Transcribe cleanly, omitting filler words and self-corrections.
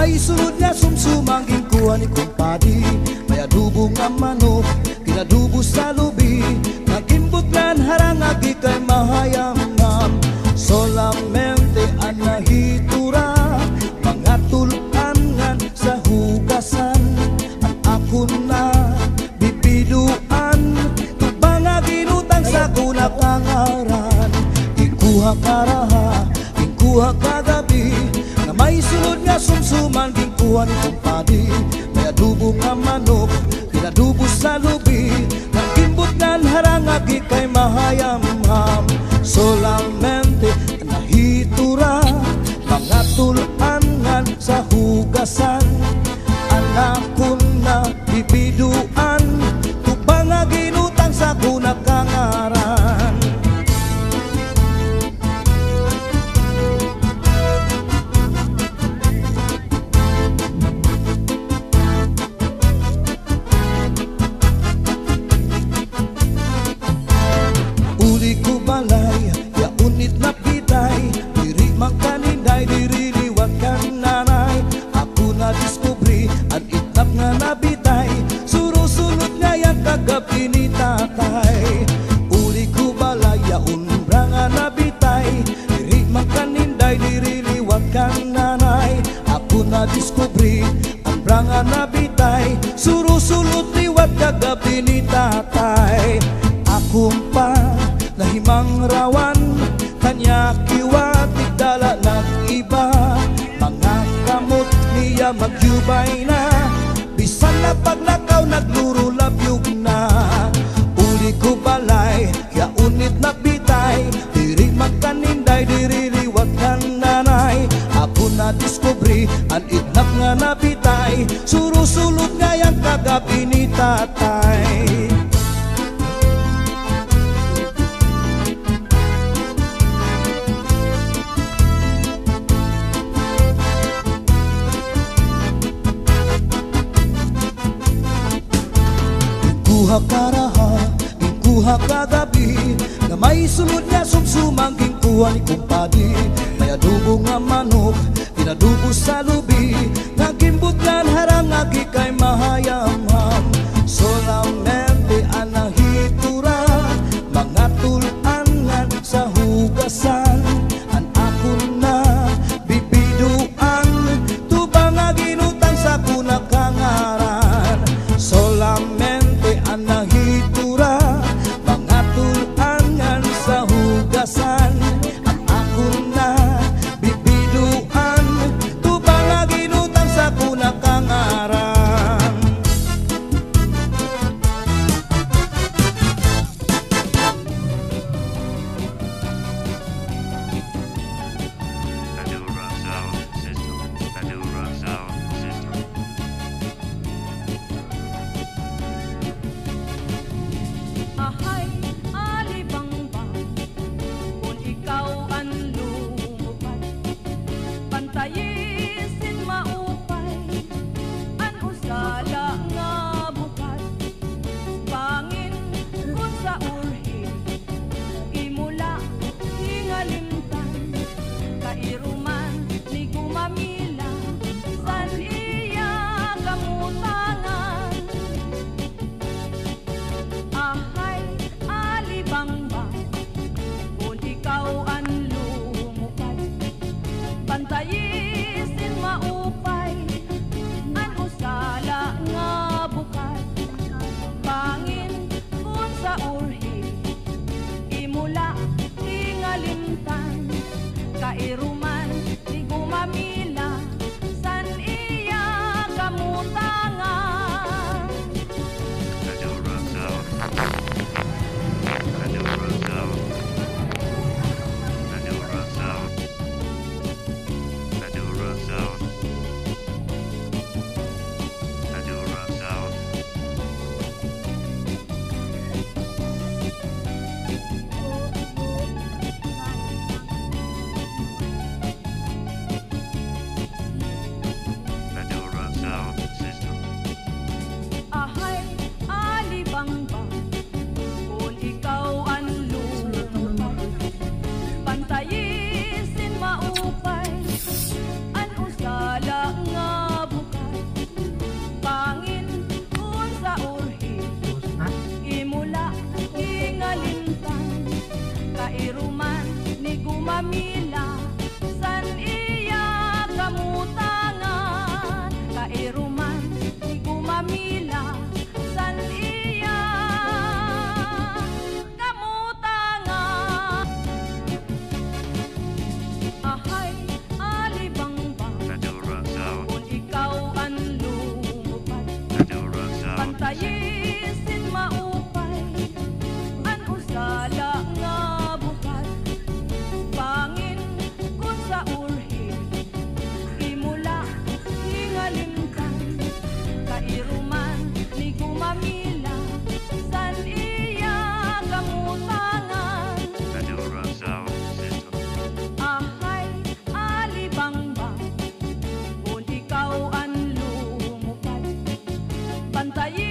may sulod nga sumsumang ginkuha ni kumpadi. May adubo nga manok, kinadubo sa lubi, nagimbutlan harangagi kay mahayamam. Solamente anahitura, mga tulangan sa hugasan. Ang ako na bibiluan, tubang nga ginutang sa kunakangaran. Ikuha karaha, ikuha kagabi, na may sulod nga sumsuman ginkuha ni kumpadi. May adubo nga manok, kinadubo sa lubi, nagimbutlan harangagi kay mahayamam. Solamente nahitura, mga tulangan sa hugasan. Anak ko na bibiduan, tubang nga ginutang sa kunakangaran. Uli ko balay, ya unit na pitay, diri magkaninday, diri liwat kan nanay. Ako na diskubri, ang itap nga nabitay, surusulot nga yang kagabi ni tatay. Uli ko balay, ya umbra nga nabitay, diri magkaninday, diri liwat kan nanay. Ako na diskubri, ang bra nga nabitay, surusulot liwat kagabi ni tatay. Akong pa nahimang rawan, kanya kiwatig dala ng iba. Mga kamot niya magyubay na, bisan na paglakaw nagluro labyog na. Uli ko balay, ya unit na bitay, diri magkaninday, diri liwat kan nanay. Ako na diskubri, ang itnap nga nabitay, surusulot nga yang kagabi ni tatay. Ikuha karaha, ikuha kagabi, na may sulod nga sumsumang ginkuha ni kumpadi. May adubo nga manok, kinadubo sa lubi, nagimbutlan harangagi kay mahayamam. Solamente anahitura, mga tulangan sa hugasan. Ang ako na bibiduan, tubang nga ginutang sa kunakangaran. Solamente anahitura, mga tulangan sa hugasan. Ang ako na bibiduan, tubang nga ginutang pantai